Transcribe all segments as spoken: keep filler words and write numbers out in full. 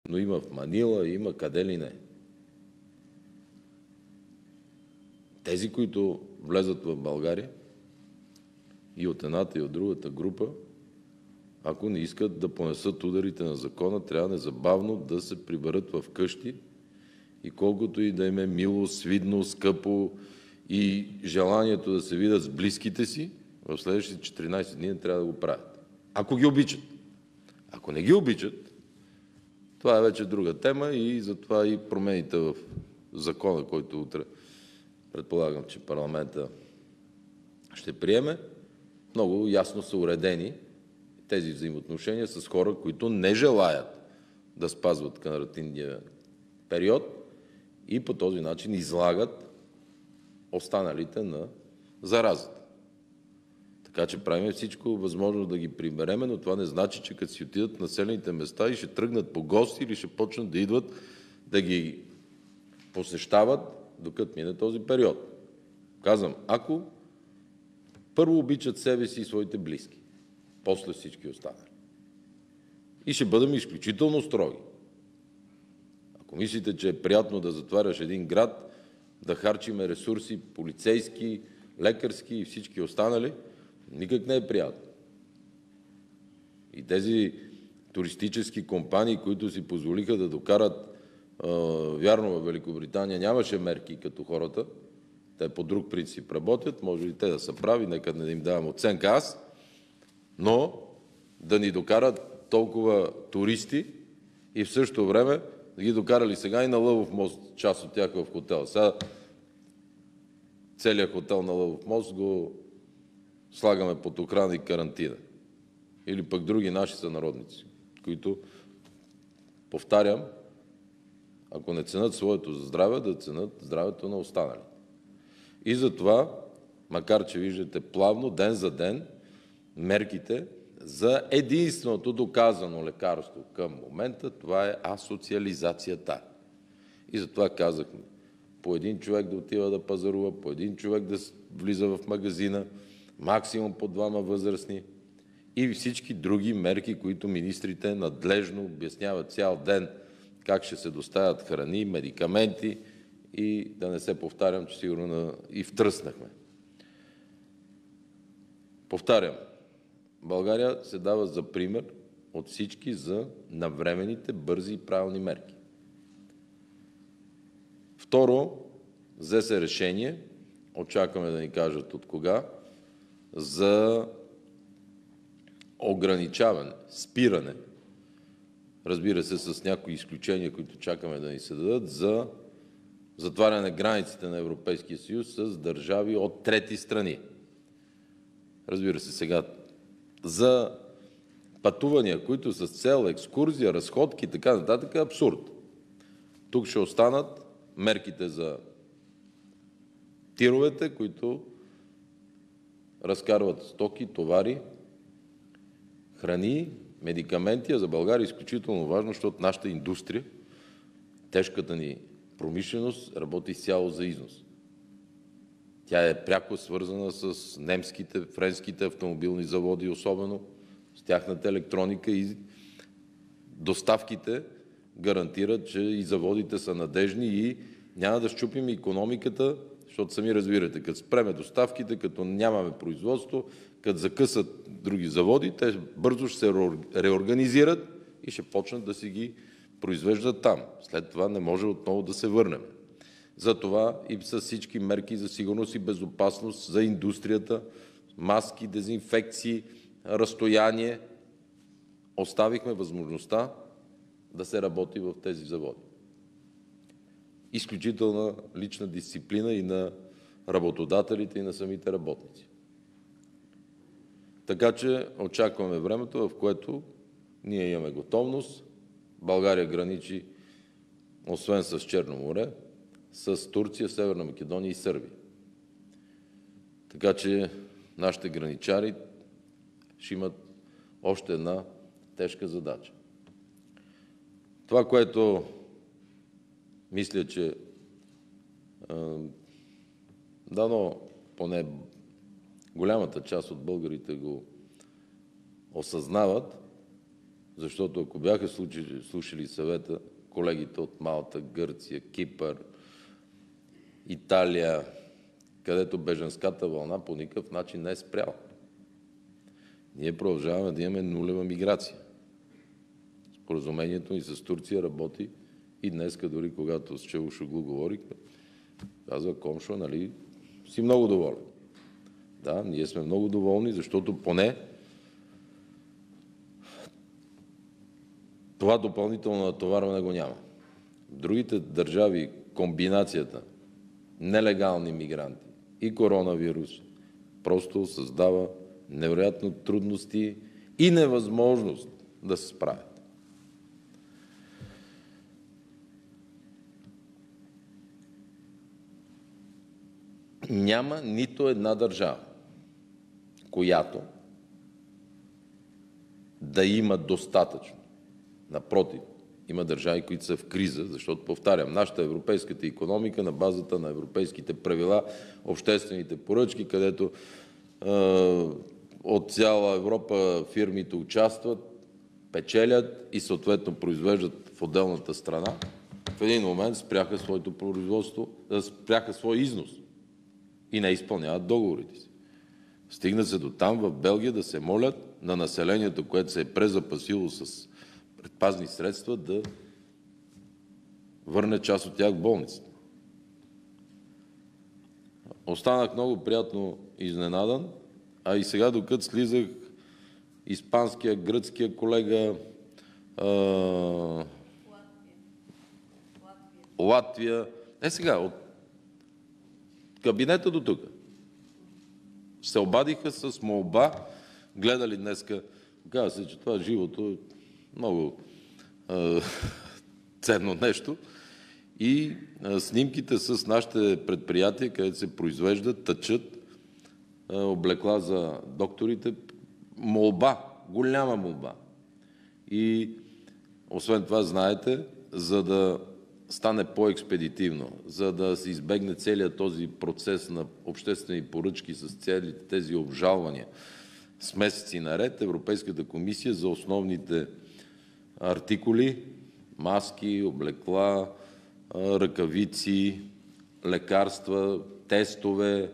Но има в Манила, има къде ли не. Тези, които влезат в България и от едната и от другата група, ако не искат да понесат ударите на закона, трябва незабавно да се приберат в къщи и колкото и да им е мило, свидно, скъпо и желанието да се видят с близките си, в следващите четиринайсет дни не трябва да го правят. Ако ги обичат. Ако не ги обичат, това е вече друга тема и затова и промените в закона, който утре предполагам, че парламента ще приеме, много ясно са уредени тези взаимоотношения с хора, които не желаят да спазват карантинния период и по този начин излагат останалите на заразата. Така че правим всичко възможно да ги прибереме, но това не значи, че като си отидат в населените места и ще тръгнат по гости или ще почнат да идват да ги посещават, докато мине този период. Казвам, ако първо обичат себе си и своите близки, после всички останали. И ще бъдем изключително строги. Ако мислите, че е приятно да затваряш един град, да харчиме ресурси полицейски, лекарски и всички останали, никак не е приятно. И тези туристически компании, които си позволиха да докарат, а, вярно във Великобритания нямаше мерки като хората, те по друг принцип работят, може и те да са прави, нека не им давам оценка аз, но да ни докарат толкова туристи и в същото време да ги докарали сега и на Лъвов мост, част от тях в хотел. Сега целият хотел на Лъвов мост го слагаме под охрана и карантина. Или пък други наши сънародници, които, повтарям, ако не ценят своето здраве, да ценят здравето на останалите. И затова, макар че виждате плавно, ден за ден, мерките за единственото доказано лекарство към момента, това е асоциализацията. И затова казахме, по един човек да отива да пазарува, по един човек да влиза в магазина, максимум по двама възрастни и всички други мерки, които министрите надлежно обясняват цял ден как ще се доставят храни, медикаменти и да не се повтарям, че сигурно и втръснахме. Повтарям, България се дава за пример от всички за навременните, бързи и правилни мерки. Второ, взе се решение, очакваме да ни кажат от кога, за ограничаване, спиране, разбира се, с някои изключения, които чакаме да ни се дадат, за затваряне на границите на Европейския съюз с държави от трети страни. Разбира се, сега за пътувания, които с цел екскурзия, разходки и така нататък, е абсурд. Тук ще останат мерките за тировете, които разкарват стоки, товари, храни, медикаменти, а за България е изключително важно, защото нашата индустрия, тежката ни промишленост работи изцяло за износ. Тя е пряко свързана с немските, френските автомобилни заводи, особено с тяхната електроника и доставките гарантират, че и заводите са надежни и няма да счупим икономиката, защото сами разбирате, като спреме доставките, като нямаме производство, като закъсат други заводи, те бързо ще се реорганизират и ще почнат да си ги произвеждат там. След това не може отново да се върнем. Затова и с всички мерки за сигурност и безопасност за индустрията, маски, дезинфекции, разстояние, оставихме възможността да се работи в тези заводи. Изключителна лична дисциплина и на работодателите, и на самите работници. Така че очакваме времето, в което ние имаме готовност. България граничи, освен с Черно море, с Турция, Северна Македония и Сърбия. Така че нашите граничари ще имат още една тежка задача. Това, което мисля, че дано поне голямата част от българите го осъзнават, Защото ако бяха слушали, слушали съвета колегите от Малта, Гърция, Кипър, Италия, където бежанската вълна по никакъв начин не е спряла. Ние продължаваме да имаме нулева миграция. Споразумението ни с Турция работи и днеска, дори когато с Чавушоглу говорих, казва Комшо, нали, си много доволен. Да, ние сме много доволни, защото поне това допълнително натоварване го няма. В другите държави комбинацията нелегални мигранти и коронавирус просто създава невероятно трудности и невъзможност да се справят. Няма нито една държава, която да има достатъчно. Напротив, има държави, които са в криза, защото, повтарям, нашата европейската икономика на базата на европейските правила, обществените поръчки, където е, от цяла Европа фирмите участват, печелят и съответно произвеждат в отделната страна, в един момент спряха своето производство, спряха свой износ и не изпълняват договорите си. Стигна се до там в Белгия да се молят на населението, което се е презапасило с предпазни средства, да върне част от тях в болницата. Останах много приятно изненадан, а и сега, докато слизах, испанския, гръцкия колега, а... Латвия. Латвия. Е сега, от кабинета до тук се обадиха с молба, гледали днеска, казва се, че това живото е много е, ценно нещо, и е, снимките с нашите предприятия, където се произвеждат, тъчат е, облекла за докторите, молба, голяма молба. И освен това, знаете, за да стане по-експедитивно, за да се избегне целият този процес на обществени поръчки с целите тези обжалвания с месеци наред, Европейската комисия за основните артикули, маски, облекла, ръкавици, лекарства, тестове,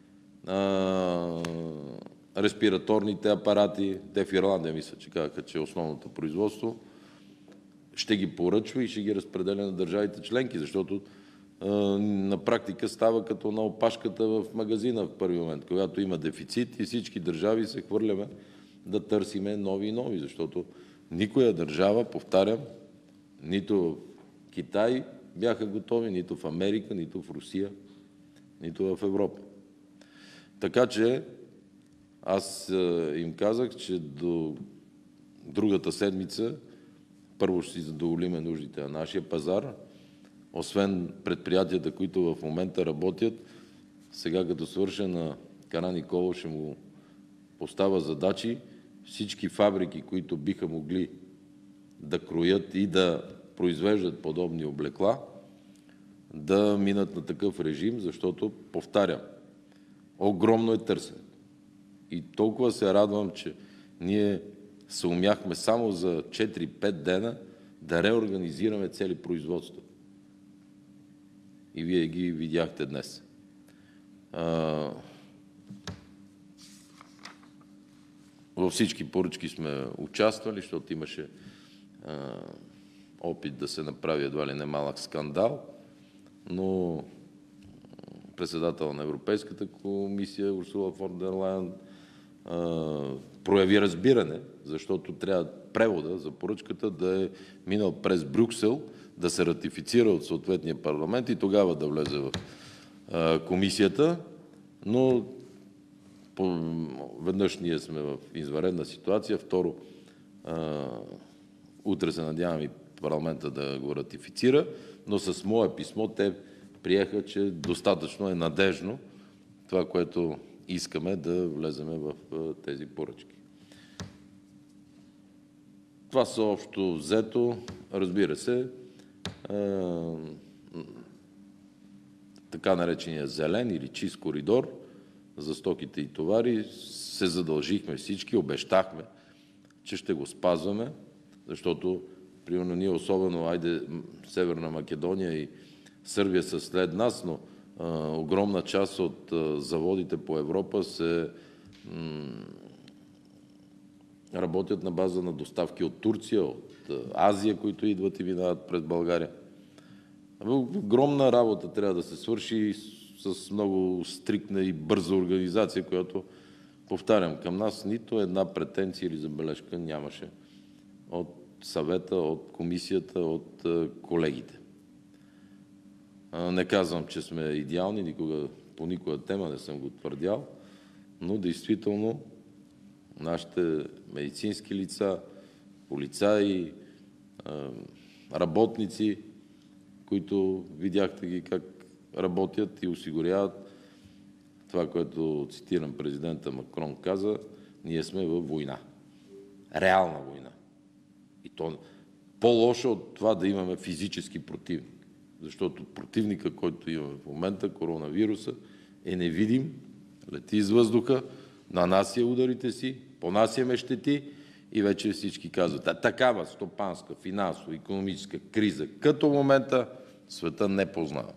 респираторните апарати, те в Ирландия мисля, че казаха, че е основното производство, ще ги поръчва и ще ги разпределя на държавите членки, защото а, на практика става като на опашката в магазина в първи момент, когато има дефицит и всички държави се хвърляме да търсиме нови и нови, защото никоя държава, повтарям, нито в Китай бяха готови, нито в Америка, нито в Русия, нито в Европа. Така че аз им казах, че до другата седмица първо ще си задоволиме нуждите на нашия пазар, освен предприятията, които в момента работят. Сега, като свърша на Караниколов, ще му поставя задачи всички фабрики, които биха могли да кроят и да произвеждат подобни облекла, да минат на такъв режим, защото, повтарям, огромно е търсене. И толкова се радвам, че ние се умяхме само за четири-пет дена да реорганизираме цели производства. И вие ги видяхте днес. А... Във всички поръчки сме участвали, защото имаше а, опит да се направи едва ли не малък скандал, но председател на Европейската комисия Урсула фон дер Лайен прояви разбиране, защото трябва превода за поръчката да е минал през Брюксел, да се ратифицира от съответния парламент и тогава да влезе в а, комисията, но по, веднъж ние сме в извънредна ситуация, второ, а, утре се надявам и парламента да го ратифицира, но с мое писмо те приеха, че достатъчно е надежно това, което искаме да влеземе в тези поръчки. Това са общо взето, разбира се, така наречения зелен или чист коридор за стоките и товари се задължихме всички, обещахме, че ще го спазваме. защото, примерно, ние особено, айде, Северна Македония и Сърбия са след нас, но а, огромна част от а, заводите по Европа се работят на база на доставки от Турция, от Азия, които идват и минават през България. Огромна работа трябва да се свърши с много стриктна и бърза организация, която, повтарям, към нас нито една претенция или забележка нямаше от съвета, от комисията, от колегите. Не казвам, че сме идеални, никога, по никоя тема не съм го твърдял, но действително нашите медицински лица, полицаи, работници, които видяхте ги как работят и осигуряват това, което, цитирам, президента Макрон каза, ние сме във война. Реална война. И то по-лошо от това да имаме физически противник. Защото противника, който имаме в момента, коронавируса, е невидим, лети из въздуха, нанася ударите си, понасяме щети и вече всички казват, а такава стопанска, финансова, икономическа криза, като момента света не познава.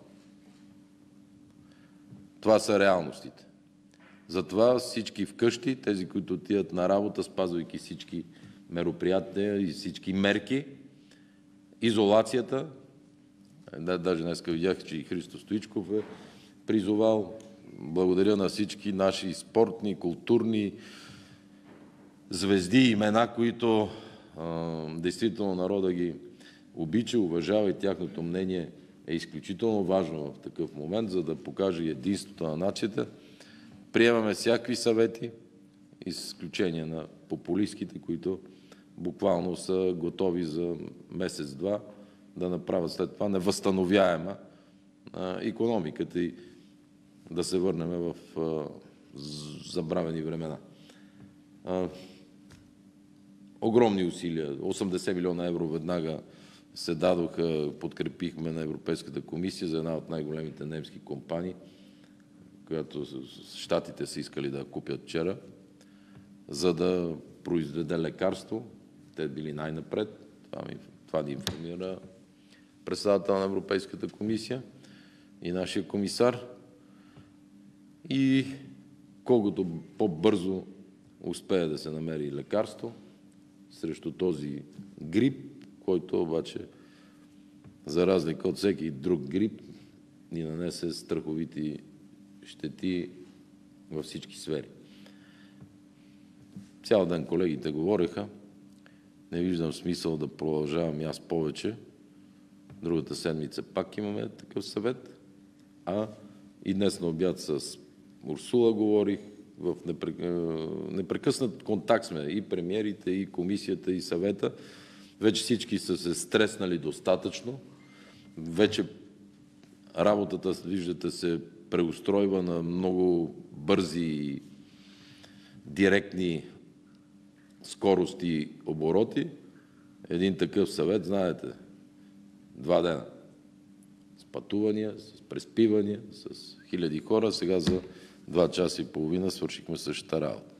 Това са реалностите. Затова всички вкъщи, тези, които отиват на работа, спазвайки всички мероприятия и всички мерки, изолацията, да, даже днес видях, че и Христо Стоичков е призовал. Благодаря на всички наши спортни, културни звезди и имена, които а, действително народа ги обича, уважава и тяхното мнение е изключително важно в такъв момент, за да покаже единството на нацията. Приемаме всякакви съвети, изключение на популистските, които буквално са готови за месец-два да направят след това невъзстановяема икономиката и да се върнем в а, забравени времена. А, огромни усилия, осемдесет милиона евро веднага се дадоха, подкрепихме на Европейската комисия за една от най-големите немски компании, която щатите са искали да купят вчера, за да произведе лекарство. Те били най-напред. Това, ми, това ни информира председател на Европейската комисия и нашия комисар. И колкото по-бързо успее да се намери лекарство срещу този грип, който обаче, за разлика от всеки друг грип, ни нанесе страховити щети във всички сфери. Цял ден колегите говореха. Не виждам смисъл да продължавам и аз повече. Другата седмица пак имаме такъв съвет. А и днес на обяд с Урсула говорих. В непрекъснат контакт сме и премиерите, и комисията, и съвета. Вече всички са се стреснали достатъчно. Вече работата, виждате, се преустройва на много бързи и директни скорости и обороти. Един такъв съвет, знаете, два дена. С пътувания, с преспивания, с хиляди хора. Сега за два часа и половина свършихме същата работа.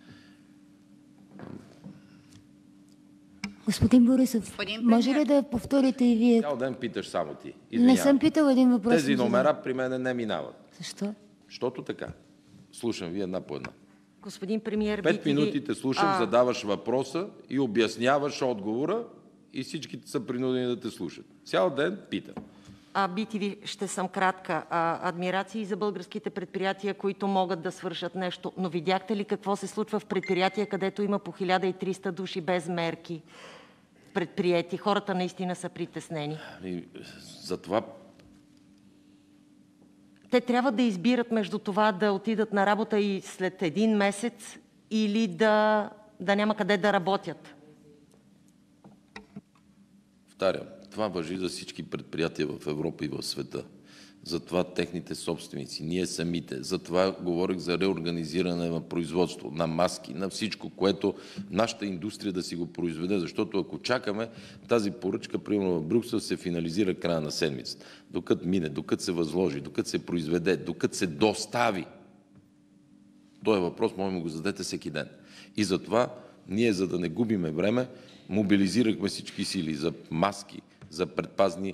Господин Борисов, Господин може ли да повторите и вие? Цял ден питаш само ти. Извинявам. Не съм питал един въпрос. Тези номера при мен не минават. Защо? Защото така. Слушам ви една по една. Господин премиер, Пет минути те слушам, а... задаваш въпроса и обясняваш отговора и всички са принудени да те слушат. Цял ден питам. А, би ти ви ще съм кратка. А, адмирации за българските предприятия, които могат да свършат нещо. Но видяхте ли какво се случва в предприятия, където има по хиляда и триста души без мерки предприети? Хората наистина са притеснени. Ами, затова... Те трябва да избират между това да отидат на работа и след един месец или да, да няма къде да работят. Повтарям, това важи за всички предприятия в Европа и в света. Затова техните собственици, ние самите. Затова говорих за реорганизиране на производство, на маски, на всичко, което нашата индустрия да си го произведе. Защото ако чакаме тази поръчка, примерно в Брюксел, се финализира края на седмицата. Докато мине, докато се възложи, докато се произведе, докато се достави. Този въпрос може да го зададете всеки ден. И затова ние, за да не губиме време, мобилизирахме всички сили за маски, за предпазни.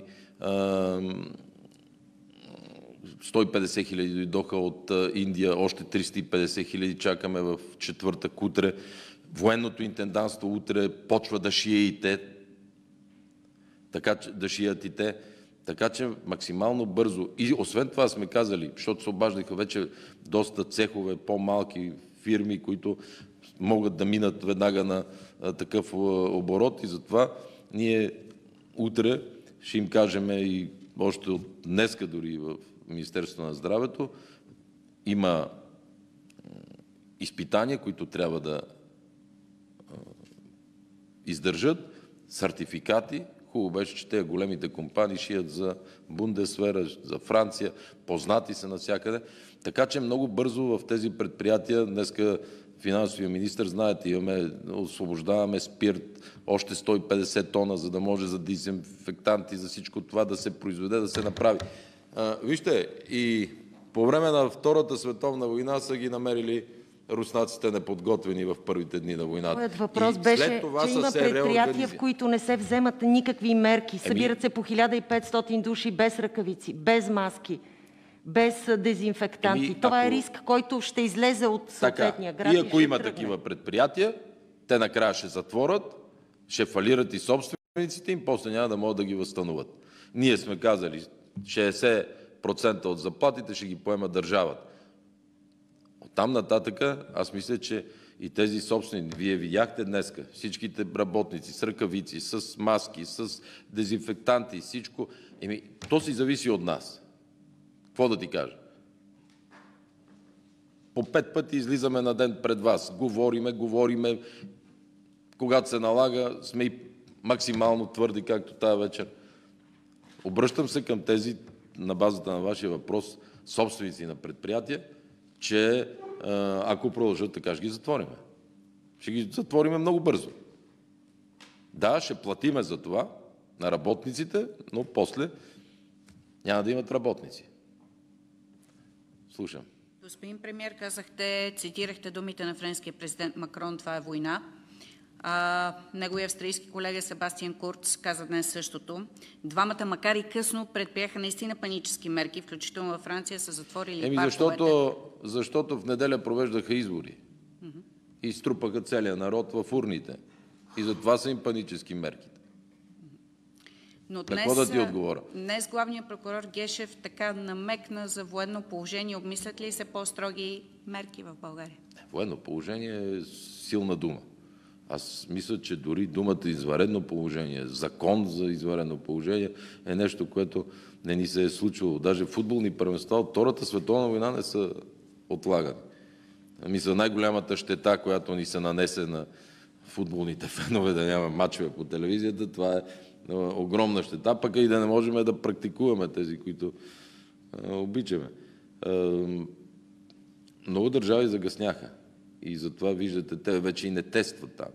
сто и петдесет хиляди дойдоха от Индия, още триста и петдесет хиляди чакаме в четвъртък утре. Военното интендантство утре почва да шие и те, така че да шият и те, така че максимално бързо. И освен това сме казали, защото се обаждаха вече доста цехове, по-малки фирми, които могат да минат веднага на а, такъв оборот, и затова ние утре ще им кажем, и още от днеска дори в Министерството на здравето има изпитания, които трябва да издържат, сертификати. Хубаво беше, че тези големите компании шият за Бундесвера, за Франция, познати са навсякъде. Така че много бързо в тези предприятия, днеска финансовия министър, знаете, имаме, освобождаваме спирт, още сто и петдесет тона, за да може за дезинфектанти, за всичко това да се произведе, да се направи. А, вижте, и по време на Втората световна война са ги намерили руснаците неподготвени в първите дни на войната. Моят въпрос беше, че има предприятия, в които не се вземат никакви мерки. Събират се по хиляда и петстотин души без ръкавици, без маски, без дезинфектанти. Еми, Това ако... е риск, който ще излезе от съответния град. И ако и има тръгне. такива предприятия, те накрая ще затворят, ще фалират и собствениците им, после няма да могат да ги възстановят. Ние сме казали, шейсет процента от заплатите ще ги поема държавата. Оттам нататъка, аз мисля, че и тези собствени, вие видяхте днеска, всичките работници с ръкавици, с маски, с дезинфектанти, всичко, еми, то си зависи от нас. Какво да ти кажа? По пет пъти излизаме на ден пред вас, говориме, говориме, когато се налага, сме и максимално твърди, както тази вечер. Обръщам се към тези, на базата на вашия въпрос, собственици на предприятия, че ако продължат така, ще ги затвориме. Ще ги затвориме много бързо. Да, ще платиме за това на работниците, но после няма да имат работници. Слушам. Господин премиер, казахте, цитирахте думите на френския президент Макрон, това е война. А, неговия австрийски колега Себастиан Курц каза днес същото. Двамата, макар и късно, предприеха наистина панически мерки, включително във Франция са затворили Еми, защото, защото в неделя провеждаха избори mm-hmm. и струпаха целия народ в урните. И затова са им панически мерките. Но Какво днес, да ти отговоря? Днес главният прокурор Гешев така намекна за военно положение. Обмислят ли се по-строги мерки в България? Военно положение е силна дума. Аз мисля, че дори думата извънредно положение, закон за извънредно положение е нещо, което не ни се е случило. Даже футболни първенства от Втората световна война не са отлагани. Мисля, най-голямата щета, която ни се нанесе на футболните фенове, да няма мачове по телевизията, това е огромна щета, пък и да не можем да практикуваме тези, които а, обичаме. А, много държави загъсняха. И затова виждате, те вече и не тестват там.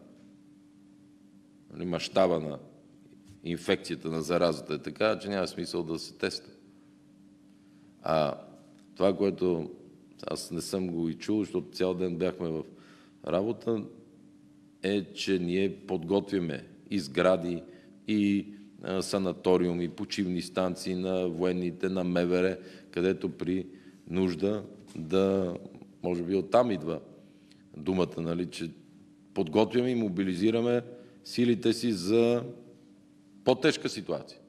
Мащаба на инфекцията, на заразата е така, че няма смисъл да се тества. А това, което аз не съм го и чул, защото цял ден бяхме в работа, е, че ние подготвяме и сгради, и санаториуми, почивни станции на военните, на МВР, където при нужда да, може би оттам идва думата, нали, че подготвяме и мобилизираме силите си за по-тежка ситуация.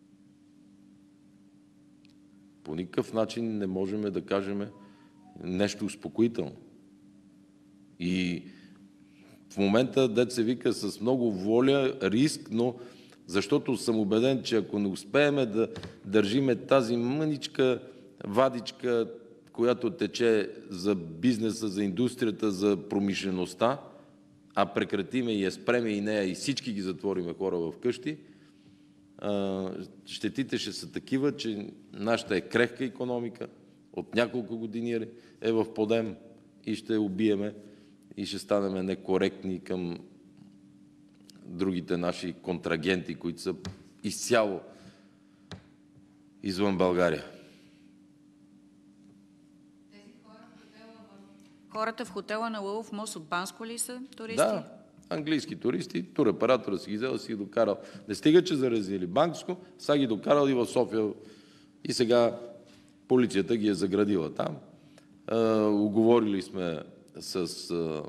По никакъв начин не можем да кажем нещо успокоително. И в момента, дет се вика, с много воля, риск, но защото съм убеден, че ако не успеем да държиме тази мъничка вадичка, която тече за бизнеса, за индустрията, за промишлеността, а прекратиме и я спреме и нея и всички ги затвориме хора в къщи, щетите ще са такива, че нашата е крехка икономика, от няколко години е в подем и ще убиеме и ще станем некоректни към другите наши контрагенти, които са изцяло извън България. Хората в хотела на Лъвов мост от Банско ли са туристи? Да, английски туристи, туроператора си ги взел, си ги докарал. Не стига, че заразили Банковско, сега ги докарал и в София. И сега полицията ги е заградила там. Уговорили сме с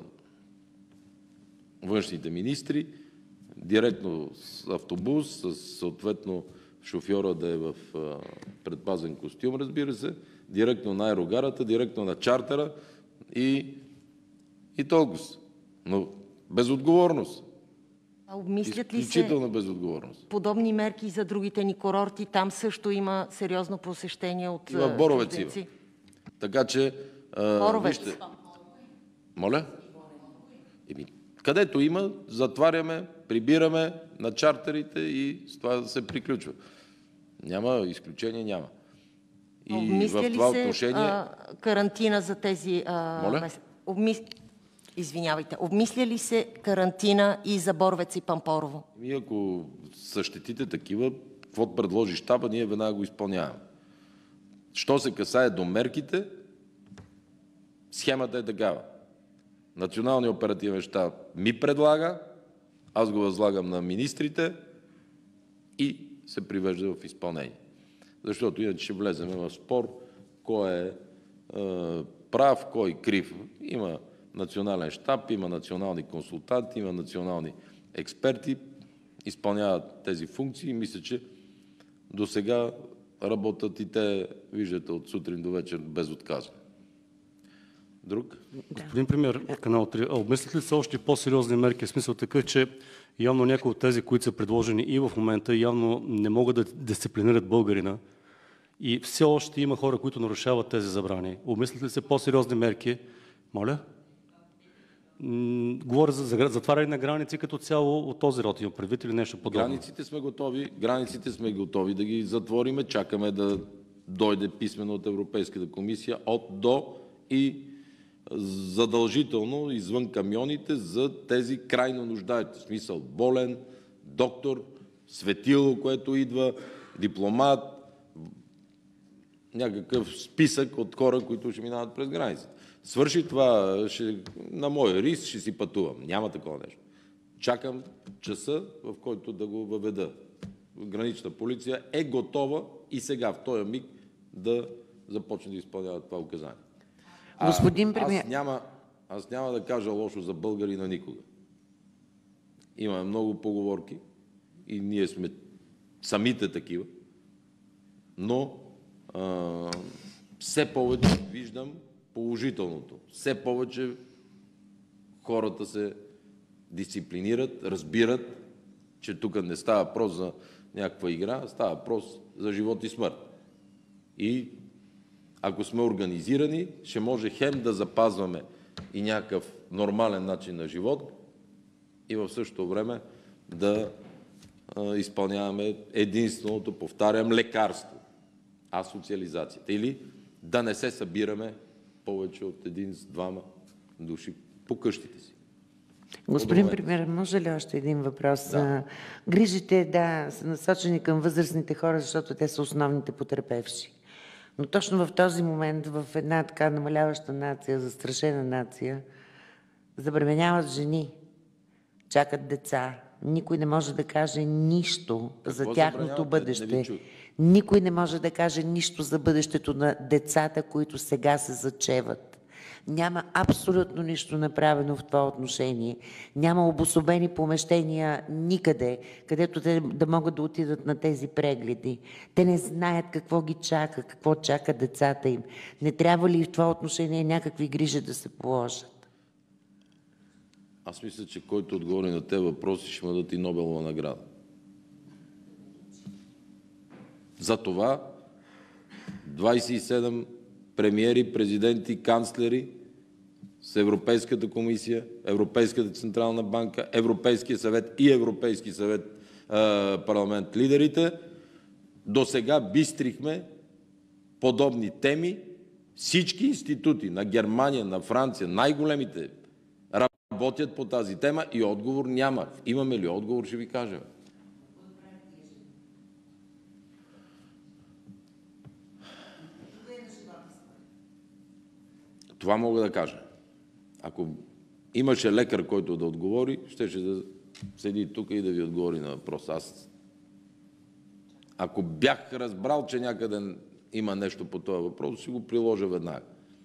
външните министри, директно с автобус, с съответно шофьора да е в предпазен костюм, разбира се, директно на аерогарата, директно на чартера и, и толкова. Но безотговорност. А обмислят ли се изключителна безотговорност. подобни мерки за другите ни курорти? Там също има сериозно посещение от И в Боровец има. чужденци. Така че... а, Боровец. вижте. Моля? Еми, където има, затваряме, прибираме на чартерите и с това да се приключва. Няма изключение, няма. И Обмисля в ли това се отношение... а, карантина за тези... А, Моля? мес... Обмис... Извинявайте. Обмисля ли се карантина и за Боровец и Пампорово? И ако същитите такива, каквото предложи щаба, ние веднага го изпълняваме. Що се касае до мерките, схемата е такава. Националният оперативен щаб ми предлага, аз го възлагам на министрите и се привежда в изпълнение. Защото иначе ще влезем в спор кой е, е прав, кой е крив. Има национален щаб, има национални консултанти, има национални експерти, изпълняват тези функции и мисля, че до сега работят и те, виждате, от сутрин до вечер безотказно. Друг? Господин премиер, канал три, а обмислят ли се още по-сериозни мерки? В смисъл такъв, че явно някои от тези, които са предложени и в момента, явно не могат да дисциплинират българина и все още има хора, които нарушават тези забрани. Обмислят ли се по-сериозни мерки? Моля? М- говоря за, за затваряне на граници като цяло от този род. Има предвид или нещо подобно? Границите сме готови, границите сме готови да ги затвориме. Чакаме да дойде писмено от Европейската комисия от до и задължително извън камионите за тези крайно нуждаещи. В смисъл болен, доктор, светило, което идва, дипломат, някакъв списък от хора, които ще минават през границата. Свърши това, ще, на моя риск ще си пътувам. Няма такова нещо. Чакам часа, в който да го въведа. Гранична полиция е готова и сега, в този миг, да започне да изпълнява това указание. А, Господин премиер... аз, няма, аз няма да кажа лошо за българина никога. Имаме много поговорки и ние сме самите такива, но а, все повече виждам положителното. Все повече хората се дисциплинират, разбират, че тук не става въпрос за някаква игра, става въпрос за живот и смърт. И ако сме организирани, ще може хем да запазваме и някакъв нормален начин на живот и в същото време да а, изпълняваме единственото, повтарям, лекарство – асоциализацията. Или да не се събираме повече от един с двама души по къщите си. Господин премиер, може ли още един въпрос? Да. Грижите, да, са насочени към възрастните хора, защото те са основните потерпевши. Но точно в този момент, в една така намаляваща нация, застрашена нация, забременяват жени, чакат деца. Никой не може да каже нищо Какво за тяхното бъдеще. Никой не може да каже нищо за бъдещето на децата, които сега се зачеват. Няма абсолютно нищо направено в това отношение. Няма обособени помещения никъде, където те да могат да отидат на тези прегледи. Те не знаят какво ги чака, какво чака децата им. Не трябва ли в това отношение някакви грижи да се положат? Аз мисля, че който отговори на тези въпроси, ще му дадат и Нобелова награда. Затова двадесет и седем премиери, президенти, канцлери с Европейската комисия, Европейската централна банка, Европейския съвет и Европейски съвет, парламент, лидерите, до сега бистрихме подобни теми. Всички институти на Германия, на Франция, най-големите работят по тази тема и отговор няма. Имаме ли отговор, ще ви кажем. Това мога да кажа. Ако имаше лекар, който да отговори, щеше да седи тук и да ви отговори на въпрос. Аз, ако бях разбрал, че някъде има нещо по този въпрос, ще го приложа веднага.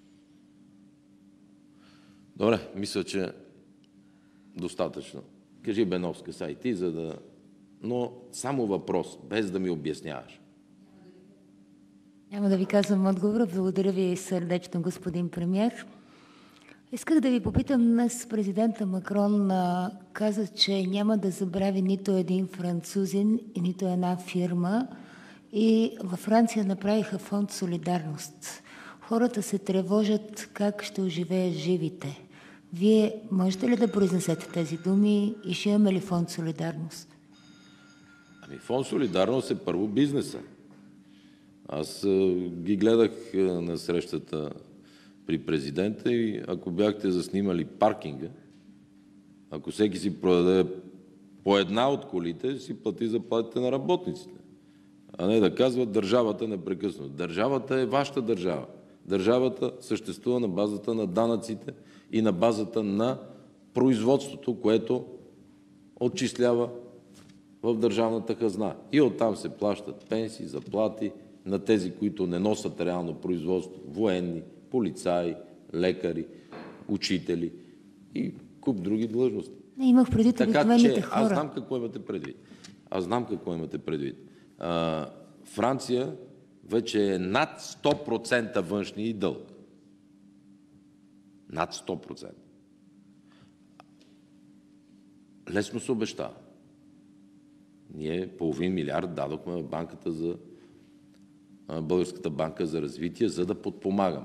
Добре, мисля, че достатъчно. Кажи, Беновска, са и ти, за да... Но само въпрос, без да ми обясняваш. Няма да ви казвам отговора. Благодаря ви сърдечно, господин премиер. Исках да ви попитам, днес президента Макрон а, каза, че няма да забрави нито един французин и нито една фирма, и във Франция направиха фонд Солидарност. Хората се тревожат как ще оживеят живите. Вие можете ли да произнесете тези думи и ще имаме ли фонд Солидарност? Ами фонд Солидарност е първо бизнеса. Аз а, ги гледах а, на срещата при президента и ако бяхте заснимали паркинга, ако всеки си продаде по една от колите, си плати заплатите на работниците. А не да казват държавата непрекъснато. Държавата е вашата държава. Държавата съществува на базата на данъците и на базата на производството, което отчислява в държавната хазна. И оттам се плащат пенсии, заплати на тези, които не носят реално производство, военни, полицаи, лекари, учители и куп други длъжности. Не, имах предвид така обикновените че, хора. аз знам какво имате предвид. Аз знам какво имате предвид. А, Франция вече е над сто процента външни дълг. Над сто процента. Лесно се обещава. Ние половин милиард дадохме в банката за Българската банка за развитие, за да подпомагаме.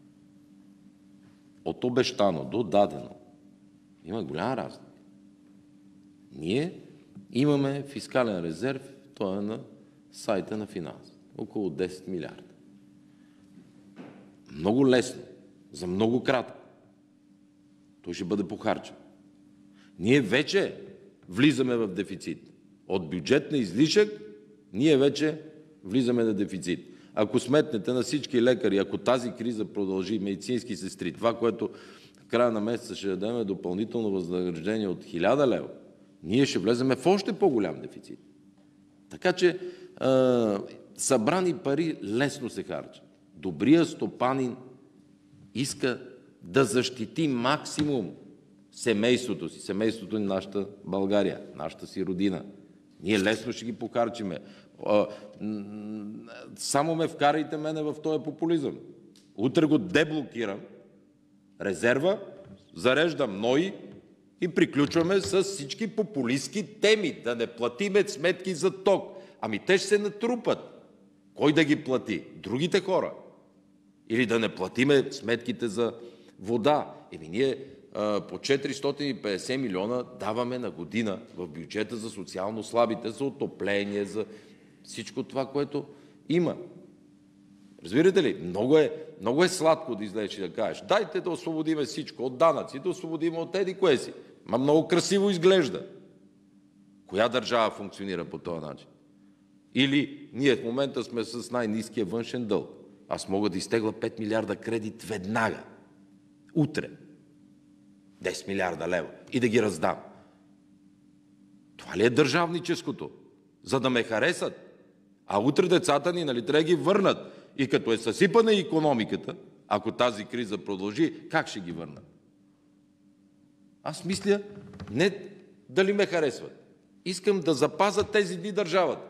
От обещано до дадено има голяма разлика. Ние имаме фискален резерв, той е на сайта на финанс. Около десет милиарда. Много лесно, за много кратко. Той ще бъде похарчен. Ние вече влизаме в дефицит. От бюджет на излишък, ние вече влизаме на дефицит. Ако сметнете на всички лекари, ако тази криза продължи, медицински сестри, това, което в края на месеца ще дадем допълнително възнаграждение от хиляда лева, ние ще влеземе в още по-голям дефицит. Така че а, събрани пари лесно се харчат. Добрият стопанин иска да защити максимум семейството си, семейството на нашата България, нашата си родина. Ние лесно ще ги похарчиме. Само ме вкарайте мене в този популизъм. Утре го деблокирам, резерва, зареждам НОИ и приключваме с всички популистски теми. Да не платиме сметки за ток. Ами те ще се натрупат. Кой да ги плати? Другите хора. Или да не платиме сметките за вода. Еми ние а, по четиристотин и петдесет милиона даваме на година в бюджета за социално слабите, за отопление, за всичко това, което има. Разбирате ли? Много е, много е сладко да излезеш и да кажеш, дайте да освободиме всичко от данъци, да освободиме от еди кое си. Ма много красиво изглежда. Коя държава функционира по този начин? Или ние в момента сме с най-ниския външен дълг. Аз мога да изтегла пет милиарда кредит веднага. Утре. десет милиарда лева. И да ги раздам. Това ли е държавническото? За да ме харесат. А утре децата ни, нали, трябва да ги върнат. И като е съсипана икономиката, ако тази криза продължи, как ще ги върнат? Аз мисля, не дали ме харесват. Искам да запазя тези дни държавата.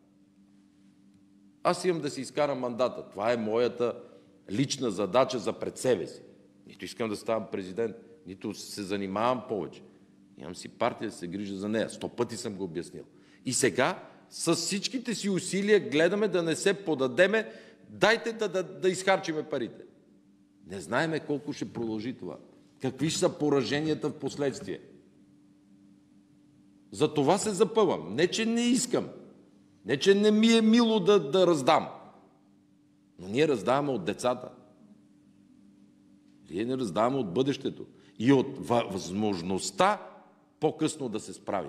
Аз имам да си изкарам мандата. Това е моята лична задача за пред себе си. Нито искам да ставам президент, нито се занимавам повече. Имам си партия да се грижа за нея. Сто пъти съм го обяснил. И сега с всичките си усилия гледаме да не се подадеме, дайте да, да, да изхарчиме парите. Не знаеме колко ще продължи това. Какви ще са пораженията в последствие. За това се запъвам. Не, че не искам. Не, че не ми е мило да, да раздам. Но ние раздаваме от децата. Ние не раздаваме от бъдещето. И от възможността по-късно да се справим.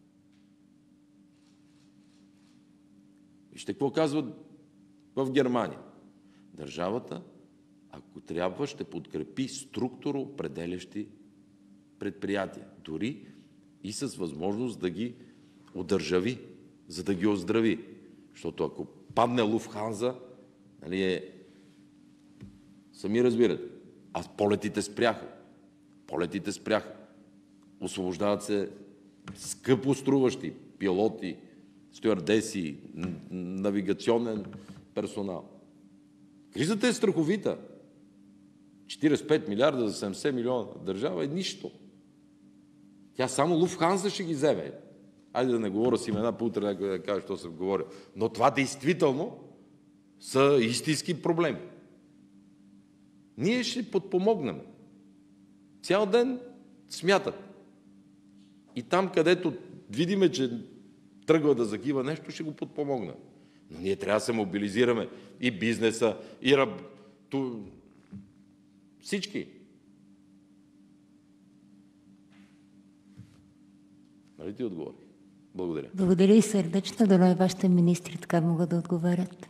Вижте какво казват в Германия. Държавата, ако трябва, ще подкрепи структуроопределящи предприятия, дори и с възможност да ги удържави, за да ги оздрави. Защото ако падне Луфтханза, нали е... Сами разбирате. А полетите спряха. Полетите спряха. Освобождават се скъпо струващи пилоти, стюардеси, навигационен персонал. Кризата е страховита. четиридесет и пет милиарда за седемдесет милиона държава е нищо. Тя само Луфтханза ще ги вземе. Айде да не говоря с имена, по утре някой да каже, що съм говорил. Но това действително са истински проблеми. Ние ще подпомогнем. Цял ден смятат. И там, където видиме, че тръгва да загива нещо, ще го подпомогнем. Но ние трябва да се мобилизираме. И бизнеса, и раб... Ту... всички. Нали ти отговорих? Благодаря. Благодаря и сърдечно, дано и вашите министри така могат да отговарят.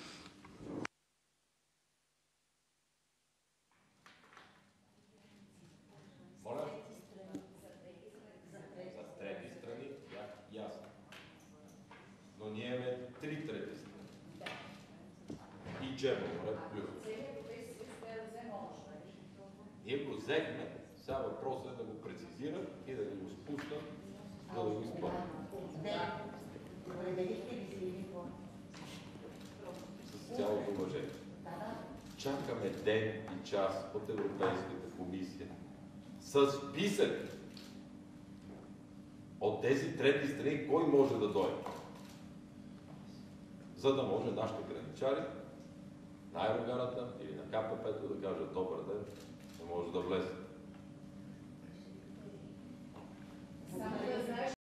Но ние имаме три трети страни. И Черно море плюс. Ние го взехме, сега въпросът е да го прецизира и да го спуснат, за да го изпълним. С цялото уважение. Чакаме ден и час от Европейската комисия с списък от тези трети страни, кой може да дойде. За да може нашите граничари на аерогарата или на Ка Пе Пе-то да кажат добър ден, да може да влезе.